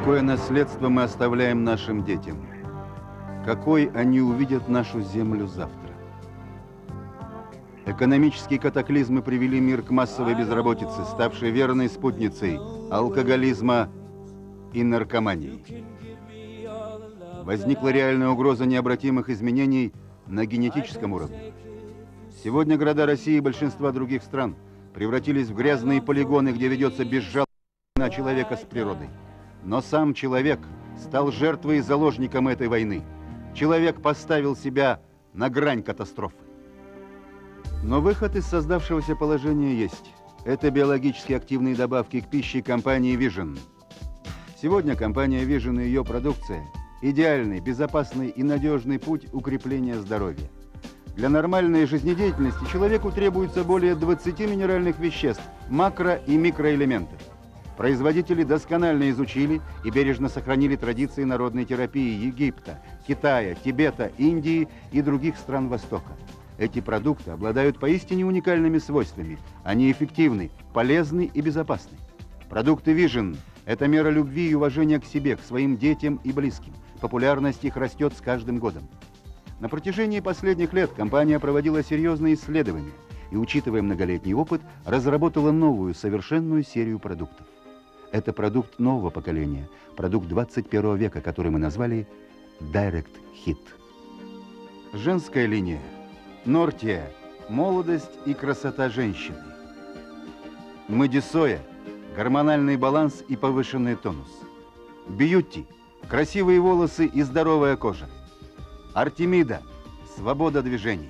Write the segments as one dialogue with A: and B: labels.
A: Какое наследство мы оставляем нашим детям? Какой они увидят нашу землю завтра? Экономические катаклизмы привели мир к массовой безработице, ставшей верной спутницей алкоголизма и наркомании. Возникла реальная угроза необратимых изменений на генетическом уровне. Сегодня города России и большинства других стран превратились в грязные полигоны, где ведется безжалостная война человека с природой. Но сам человек стал жертвой и заложником этой войны. Человек поставил себя на грань катастрофы. Но выход из создавшегося положения есть. Это биологически активные добавки к пище компании Vision. Сегодня компания Vision и ее продукция – идеальный, безопасный и надежный путь укрепления здоровья. Для нормальной жизнедеятельности человеку требуется более 20 минеральных веществ, макро- и микроэлементов. Производители досконально изучили и бережно сохранили традиции народной терапии Египта, Китая, Тибета, Индии и других стран Востока. Эти продукты обладают поистине уникальными свойствами. Они эффективны, полезны и безопасны. Продукты Vision – это мера любви и уважения к себе, к своим детям и близким. Популярность их растет с каждым годом. На протяжении последних лет компания проводила серьезные исследования и, учитывая многолетний опыт, разработала новую, совершенную серию продуктов. Это продукт нового поколения, продукт 21 века, который мы назвали Direct Hit. Женская линия. Нортия. Молодость и красота женщины. Мэдисоя. Гормональный баланс и повышенный тонус. Бьюти. Красивые волосы и здоровая кожа. Артемида. Свобода движения.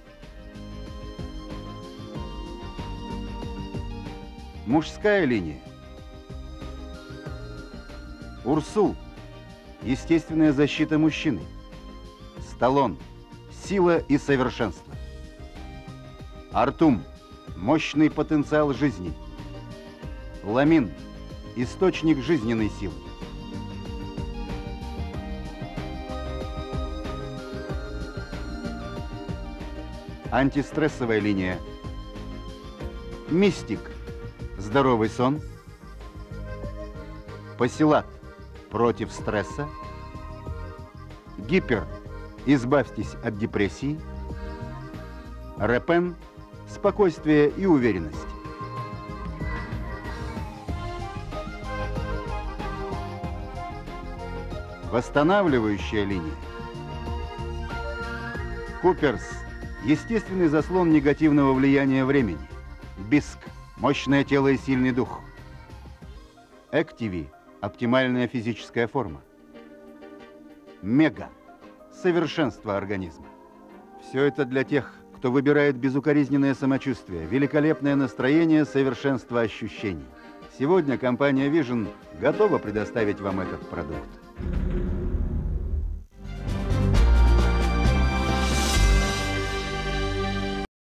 A: Мужская линия. Урсул. Естественная защита мужчины. Сталлон. Сила и совершенство. Артум. Мощный потенциал жизни. Ламин. Источник жизненной силы. Антистрессовая линия. Мистик. Здоровый сон. Пасилат. Против стресса. Гипер. Избавьтесь от депрессии. Репен. Спокойствие и уверенность. Восстанавливающая линия. Куперс. Естественный заслон негативного влияния времени. Биск. Мощное тело и сильный дух. Активи. Оптимальная физическая форма. Мега. Совершенство организма. Все это для тех, кто выбирает безукоризненное самочувствие, великолепное настроение, совершенство ощущений. Сегодня компания Vision готова предоставить вам этот продукт.